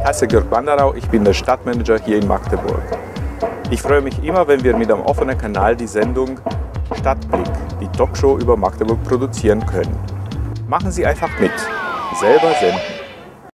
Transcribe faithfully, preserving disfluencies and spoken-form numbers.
heiße Georg Wanderau, ich bin der Stadtmanager hier in Magdeburg. Ich freue mich immer, wenn wir mit einem offenen Kanal die Sendung Stadtblick, die Talkshow über Magdeburg, produzieren können. Machen Sie einfach mit. Selber senden.